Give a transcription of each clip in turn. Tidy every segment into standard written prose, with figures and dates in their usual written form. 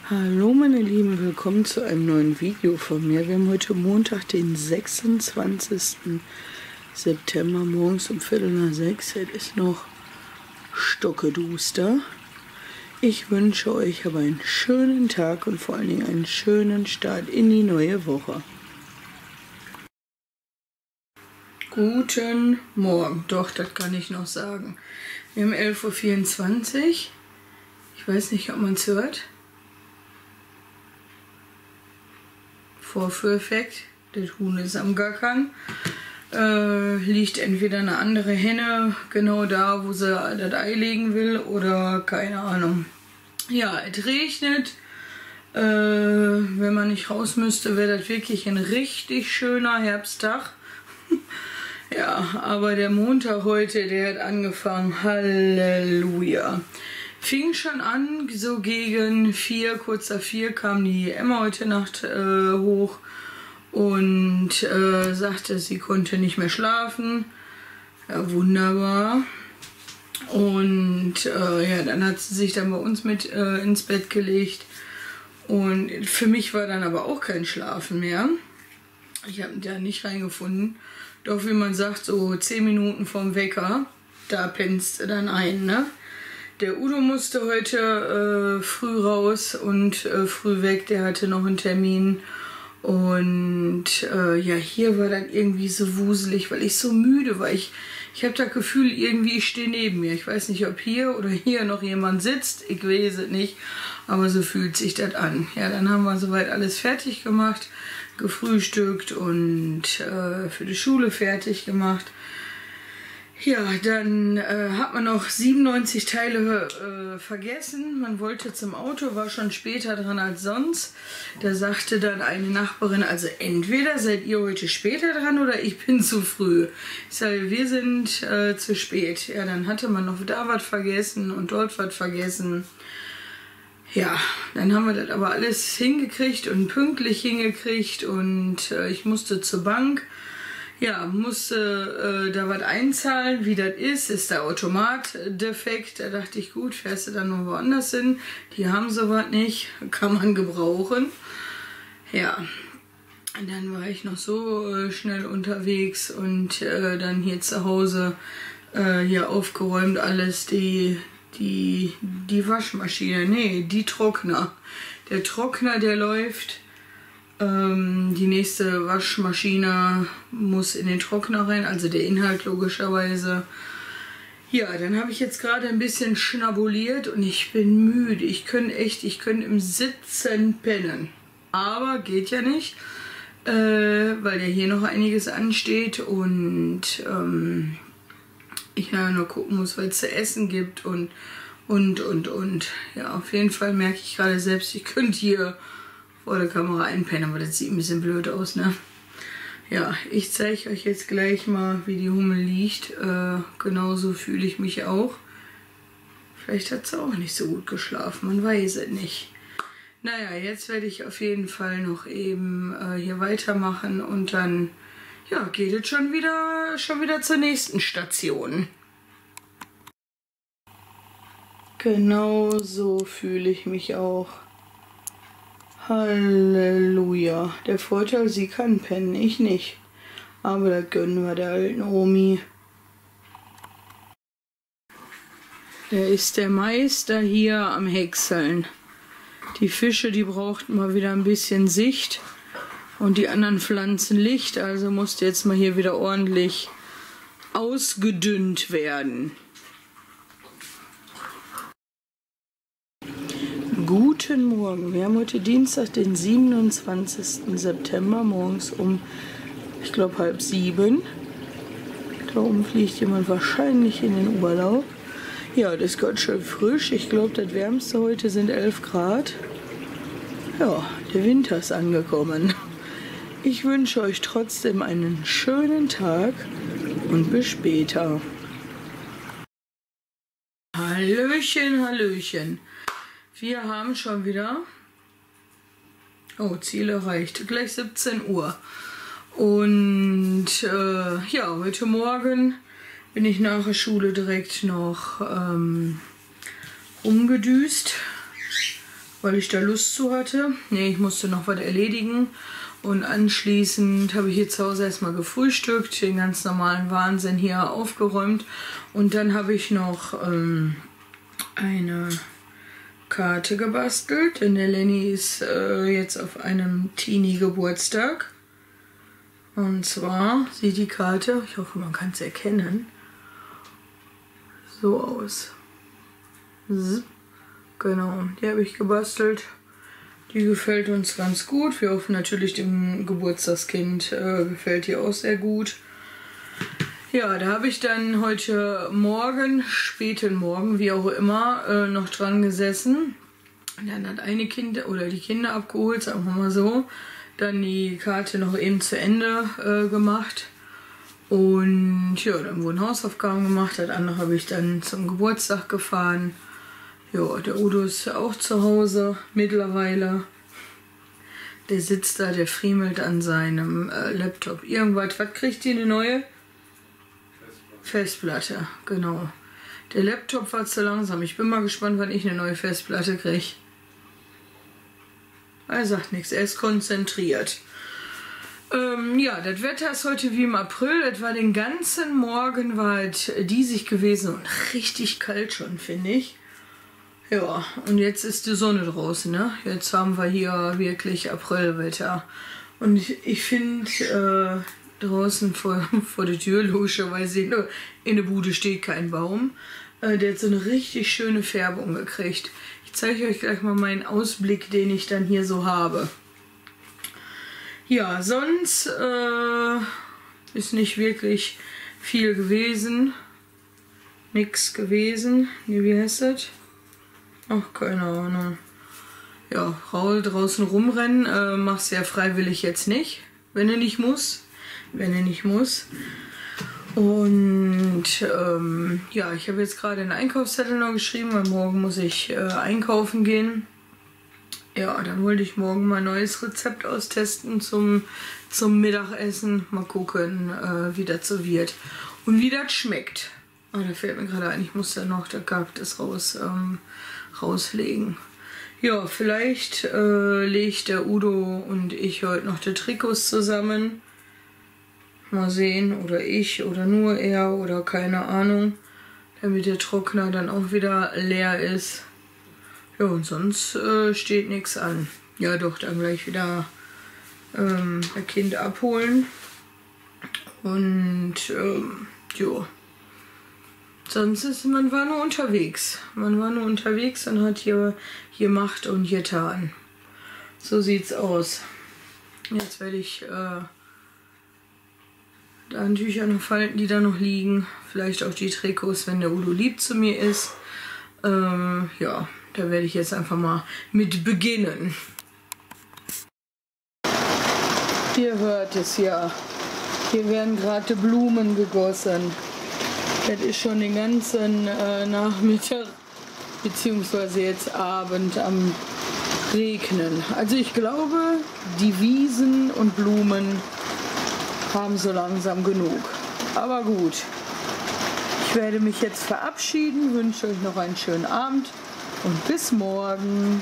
Hallo meine Lieben, willkommen zu einem neuen Video von mir. Wir haben heute Montag, den 26. September, morgens um 5:45. Es ist noch stockeduster. Ich wünsche euch aber einen schönen Tag und vor allen Dingen einen schönen Start in die neue Woche. Guten Morgen, doch, das kann ich noch sagen. Wir haben 11:24 Uhr. Ich weiß nicht, ob man es hört. Vorführeffekt, das Huhn ist am Gackern. Liegt entweder eine andere Henne genau da, wo sie das Ei legen will, oder keine Ahnung. Ja, es regnet. Wenn man nicht raus müsste, wäre das wirklich ein richtig schöner Herbsttag. Ja, aber der Montag heute, der hat angefangen. Halleluja. Fing schon an, so gegen 4, kurz nach 4 kam die Emma heute Nacht hoch und sagte, sie konnte nicht mehr schlafen. Ja, wunderbar. Und ja, dann hat sie sich dann bei uns mit ins Bett gelegt. Und für mich war dann aber auch kein Schlafen mehr. Ich habe da nicht reingefunden. Doch wie man sagt, so 10 Minuten vorm Wecker, da pennst du dann ein, ne? Der Udo musste heute früh raus und früh weg, der hatte noch einen Termin. Und ja, hier war dann irgendwie so wuselig, weil ich so müde war. Ich habe das Gefühl, irgendwie ich stehe neben mir. Ich weiß nicht, ob hier oder hier noch jemand sitzt, ich weiß es nicht, aber so fühlt sich das an. Ja, dann haben wir soweit alles fertig gemacht, gefrühstückt und für die Schule fertig gemacht. Ja, dann hat man noch 97 Teile vergessen. Man wollte zum Auto, war schon später dran als sonst. Da sagte dann eine Nachbarin, also entweder seid ihr heute später dran oder ich bin zu früh. Ich sage, wir sind zu spät. Ja, dann hatte man noch da was vergessen und dort was vergessen. Ja, dann haben wir das aber alles hingekriegt und pünktlich hingekriegt und ich musste zur Bank. Ja, musste da was einzahlen, wie das ist der Automat defekt. Da dachte ich, gut, fährst du dann noch woanders hin. Die haben sowas nicht, kann man gebrauchen. Ja, und dann war ich noch so schnell unterwegs und dann hier zu Hause hier aufgeräumt alles, die Waschmaschine, nee, die Trockner. Der Trockner, der läuft. Die nächste Waschmaschine muss in den Trockner rein, also der Inhalt logischerweise. Ja, dann habe ich jetzt gerade ein bisschen schnabuliert und ich bin müde. Ich könnte im Sitzen pennen. Aber geht ja nicht, weil ja hier noch einiges ansteht und ich ja noch gucken muss, weil es zu essen gibt und. Ja, auf jeden Fall merke ich gerade selbst, ich könnte hier vor der Kamera einpennen, aber das sieht ein bisschen blöd aus, ne? Ja, ich zeige euch jetzt gleich mal, wie die Hummel liegt. Genauso fühle ich mich auch. Vielleicht hat sie auch nicht so gut geschlafen, man weiß es nicht. Naja, jetzt werde ich auf jeden Fall noch eben hier weitermachen und dann ja, geht es schon wieder zur nächsten Station. Genau so fühle ich mich auch. Halleluja. Der Vorteil, sie kann pennen, ich nicht. Aber das gönnen wir der alten Omi. Der ist der Meister hier am Häckseln. Die Fische, die brauchten mal wieder ein bisschen Sicht. Und die anderen Pflanzen Licht. Also musste jetzt mal hier wieder ordentlich ausgedünnt werden. Guten Morgen, wir haben heute Dienstag, den 27. September, morgens um, ich glaube, 6:30. Da oben fliegt jemand wahrscheinlich in den Urlaub. Ja, das ist ganz schön frisch. Ich glaube, das wärmste heute sind 11 Grad. Ja, der Winter ist angekommen. Ich wünsche euch trotzdem einen schönen Tag und bis später. Hallöchen, Hallöchen. Wir haben schon wieder, Ziel erreicht, gleich 17 Uhr. Und ja, heute Morgen bin ich nach der Schule direkt noch umgedüst, weil ich da Lust zu hatte. Ne, ich musste noch was erledigen. Und anschließend habe ich hier zu Hause erstmal gefrühstückt, den ganz normalen Wahnsinn hier aufgeräumt. Und dann habe ich noch eine Karte gebastelt, denn der Lenny ist jetzt auf einem Teenie-Geburtstag. Und zwar sieht die Karte, ich hoffe, man kann es erkennen, so aus. Genau, die habe ich gebastelt. Die gefällt uns ganz gut. Wir hoffen natürlich, dem Geburtstagskind gefällt die auch sehr gut. Ja, da habe ich dann heute Morgen, späten Morgen, wie auch immer, noch dran gesessen. Dann hat eine Kind oder die Kinder abgeholt, sagen wir mal so. Dann die Karte noch eben zu Ende gemacht. Und ja, dann wurden Hausaufgaben gemacht. Das andere habe ich dann zum Geburtstag gefahren. Ja, der Udo ist auch zu Hause mittlerweile. Der sitzt da, der friemelt an seinem Laptop. Irgendwas, was kriegt die, eine neue? Festplatte, genau. Der Laptop war zu langsam. Ich bin mal gespannt, wann ich eine neue Festplatte kriege. Er sagt nichts, er ist konzentriert. Ja, das Wetter ist heute wie im April. Es war den ganzen Morgen diesig gewesen und richtig kalt schon, finde ich. Ja, und jetzt ist die Sonne draußen, ne? Jetzt haben wir hier wirklich Aprilwetter. Und ich finde, draußen vor der Tür, logischerweise in der Bude steht kein Baum. Der hat so eine richtig schöne Färbung gekriegt. Ich zeige euch gleich mal meinen Ausblick, den ich dann hier so habe. Ja, sonst ist nicht wirklich viel gewesen. Nix gewesen. Nee, wie heißt das? Ach, keine Ahnung. Ja, Raul draußen rumrennen, mach's ja freiwillig jetzt nicht, wenn er nicht muss. Und ja, ich habe jetzt gerade einen Einkaufszettel noch geschrieben, weil morgen muss ich einkaufen gehen. Ja, dann wollte ich morgen mal ein neues Rezept austesten zum Mittagessen. Mal gucken, wie das so wird und wie das schmeckt. Oh, da fällt mir gerade ein, ich muss da noch das Kaktus rauslegen. Ja, vielleicht legt der Udo und ich heute noch die Trikots zusammen. Mal sehen, oder ich oder nur er oder keine Ahnung, damit der Trockner dann auch wieder leer ist. Ja, und sonst steht nichts an. Ja doch, dann gleich wieder ein Kind abholen. Und ja. Sonst man war nur unterwegs. Man war nur unterwegs und hat hier gemacht und getan. So sieht's aus. Jetzt werde ich da Tücher noch falten, die da noch liegen. Vielleicht auch die Trikots, wenn der Udo lieb zu mir ist. Ja, da werde ich jetzt einfach mal mit beginnen. Ihr hört es ja. Hier werden gerade Blumen gegossen. Das ist schon den ganzen Nachmittag beziehungsweise jetzt Abend am Regnen. Also ich glaube, die Wiesen und Blumen haben so langsam genug. Aber gut, ich werde mich jetzt verabschieden, wünsche euch noch einen schönen Abend und bis morgen.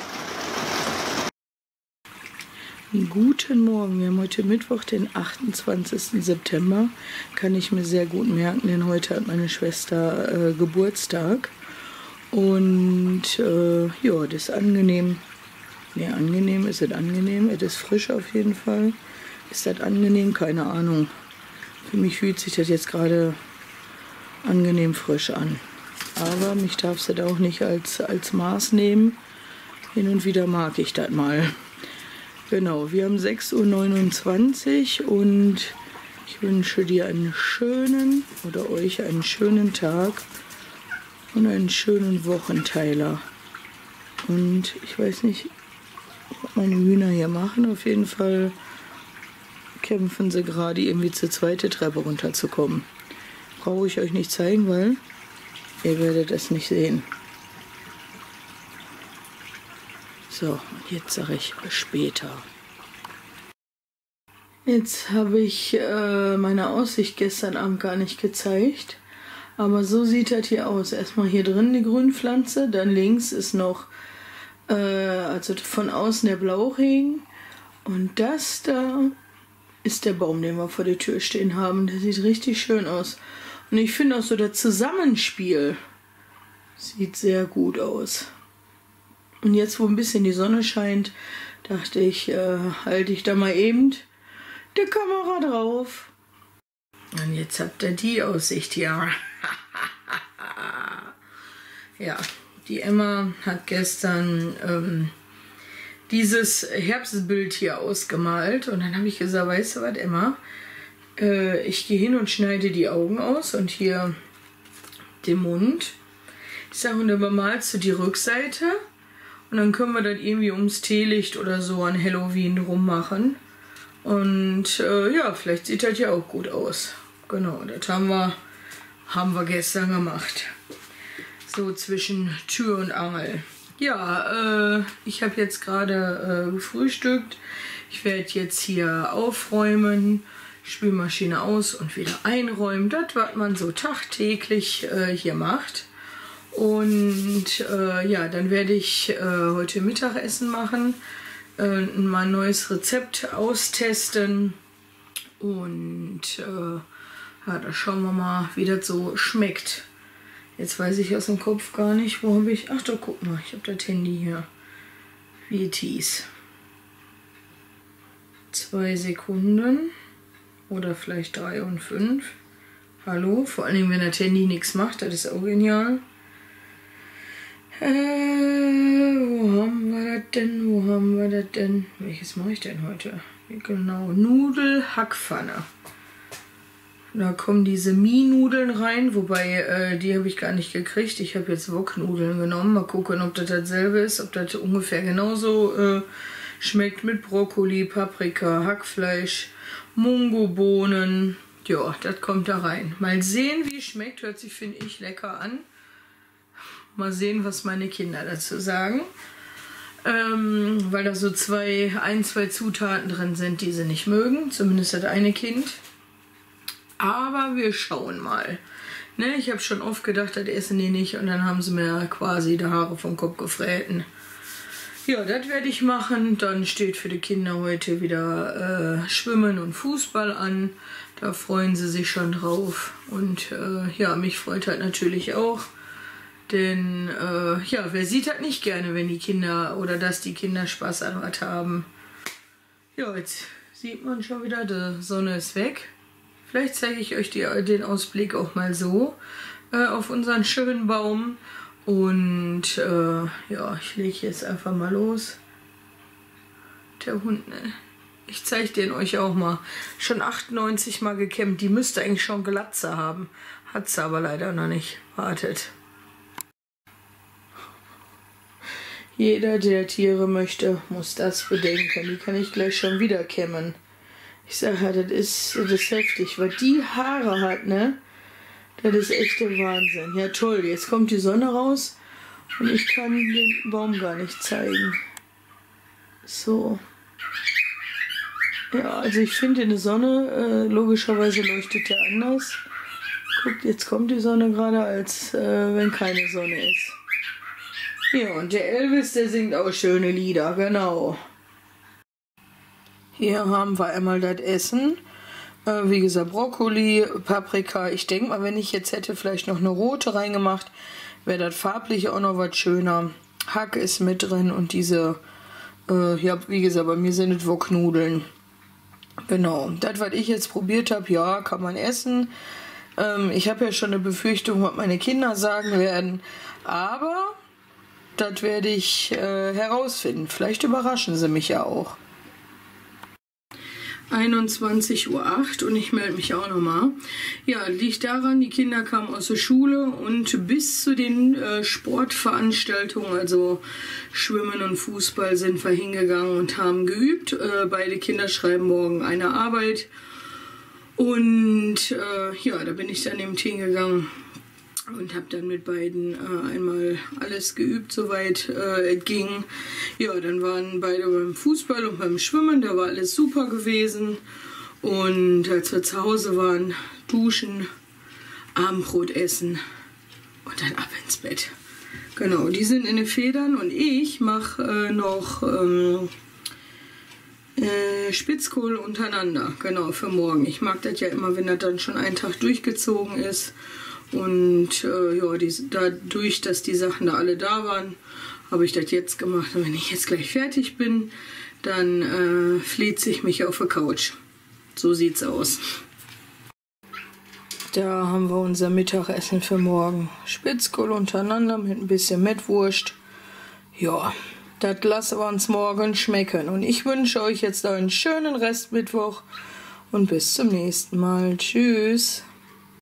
Guten Morgen, wir haben heute Mittwoch, den 28. September. Kann ich mir sehr gut merken, denn heute hat meine Schwester Geburtstag. Und ja, das ist angenehm. Ne, angenehm, ist es angenehm? Es ist frisch auf jeden Fall. Ist das angenehm? Keine Ahnung. Für mich fühlt sich das jetzt gerade angenehm frisch an. Aber mich darf es auch nicht als Maß nehmen. Hin und wieder mag ich das mal. Genau, wir haben 6:29 Uhr und ich wünsche dir einen schönen oder euch einen schönen Tag und einen schönen Wochenteiler. Und ich weiß nicht, was meine Hühner hier machen. Auf jeden Fall kämpfen sie gerade irgendwie zur zweiten Treppe runterzukommen. Brauche ich euch nicht zeigen, weil ihr werdet es nicht sehen. So, jetzt sage ich später. Jetzt habe ich meine Aussicht gestern Abend gar nicht gezeigt. Aber so sieht das hier aus. Erstmal hier drin die Grünpflanze, dann links ist noch Also von außen der Blauregen. Und das da ist der Baum, den wir vor der Tür stehen haben. Der sieht richtig schön aus. Und ich finde auch so das Zusammenspiel sieht sehr gut aus. Und jetzt, wo ein bisschen die Sonne scheint, dachte ich, halte ich da mal eben die Kamera drauf. Und jetzt habt ihr die Aussicht hier. Ja, die Emma hat gestern dieses Herbstbild hier ausgemalt. Und dann habe ich gesagt, weißt du was, Emma? Ich gehe hin und schneide die Augen aus und hier den Mund. Ich sage, und dann bemalst du die Rückseite. Und dann können wir das irgendwie ums Teelicht oder so an Halloween rummachen. Und ja, vielleicht sieht das ja auch gut aus. Genau, das haben wir gestern gemacht. So zwischen Tür und Angel. Ja, ich habe jetzt gerade gefrühstückt. Ich werde jetzt hier aufräumen, Spülmaschine aus und wieder einräumen. Das, was man so tagtäglich hier macht. Und ja, dann werde ich heute Mittagessen machen, mal ein neues Rezept austesten und ja, da schauen wir mal, wie das so schmeckt. Jetzt weiß ich aus dem Kopf gar nicht, wo habe ich... Ach doch, guck mal, ich habe das Handy hier. Wie es hieß. 2 Sekunden oder vielleicht 3 und 5. Hallo, vor allem wenn das Handy nichts macht, das ist auch genial. Wo haben wir das denn? Wo haben wir das denn? Welches mache ich denn heute? Genau, Nudel-Hackpfanne. Da kommen diese Mie-Nudeln rein, wobei die habe ich gar nicht gekriegt. Ich habe jetzt Wok-Nudeln genommen. Mal gucken, ob das dasselbe ist, ob das ungefähr genauso schmeckt mit Brokkoli, Paprika, Hackfleisch, Mungobohnen. Ja, das kommt da rein. Mal sehen, wie es schmeckt. Hört sich, finde ich, lecker an. Mal sehen, was meine Kinder dazu sagen. Weil da so ein, zwei Zutaten drin sind, die sie nicht mögen. Zumindest das eine Kind. Aber wir schauen mal. Ne, ich habe schon oft gedacht, das essen die nicht. Und dann haben sie mir quasi die Haare vom Kopf gefräten. Ja, das werde ich machen. Dann steht für die Kinder heute wieder Schwimmen und Fußball an. Da freuen sie sich schon drauf. Und ja, mich freut halt natürlich auch. Denn, ja, wer sieht das nicht gerne, wenn die Kinder oder dass die Kinder Spaß an was haben. Ja, jetzt sieht man schon wieder, die Sonne ist weg. Vielleicht zeige ich euch den Ausblick auch mal so auf unseren schönen Baum. Und, ja, ich lege jetzt einfach mal los. Der Hund, ne? Ich zeige den euch auch mal. Schon 98 Mal gekämmt. Die müsste eigentlich schon Glatze haben. Hat sie aber leider noch nicht. Wartet. Jeder, der Tiere möchte, muss das bedenken. Die kann ich gleich schon wieder kämmen. Ich sage ja, das ist heftig, weil die Haare hat, ne? Das ist echt der Wahnsinn. Ja toll, jetzt kommt die Sonne raus und ich kann den Baum gar nicht zeigen. So. Ja, also ich finde in der Sonne, logischerweise leuchtet der anders. Guckt, jetzt kommt die Sonne gerade, als wenn keine Sonne ist. Ja, und der Elvis, der singt auch schöne Lieder, genau. Hier haben wir einmal das Essen. Wie gesagt, Brokkoli, Paprika. Ich denke mal, wenn ich jetzt hätte vielleicht noch eine rote reingemacht, wäre das farblich auch noch was schöner. Hack ist mit drin und diese, ja, wie gesagt, bei mir sind es Wok-Nudeln. Genau, das, was ich jetzt probiert habe, ja, kann man essen. Ich habe ja schon eine Befürchtung, was meine Kinder sagen werden. Aber das werde ich herausfinden. Vielleicht überraschen sie mich ja auch. 21:08 Uhr und ich melde mich auch nochmal. Ja, liegt daran, die Kinder kamen aus der Schule und bis zu den Sportveranstaltungen, also Schwimmen und Fußball, sind wir hingegangen und haben geübt. Beide Kinder schreiben morgen eine Arbeit und ja, da bin ich dann eben hingegangen und habe dann mit beiden einmal alles geübt, soweit es ging. Ja, dann waren beide beim Fußball und beim Schwimmen, da war alles super gewesen. Und als wir zu Hause waren, duschen, Abendbrot essen und dann ab ins Bett. Genau, die sind in den Federn und ich mache noch Spitzkohl untereinander, genau, für morgen. Ich mag das ja immer, wenn das dann schon einen Tag durchgezogen ist. Und ja, dadurch, dass die Sachen da alle da waren, habe ich das jetzt gemacht. Und wenn ich jetzt gleich fertig bin, dann flieht ich mich auf der Couch. So sieht's aus. Da haben wir unser Mittagessen für morgen. Spitzkohl untereinander mit ein bisschen Mettwurst. Ja, das lassen wir uns morgen schmecken. Und ich wünsche euch jetzt einen schönen Restmittwoch und bis zum nächsten Mal. Tschüss.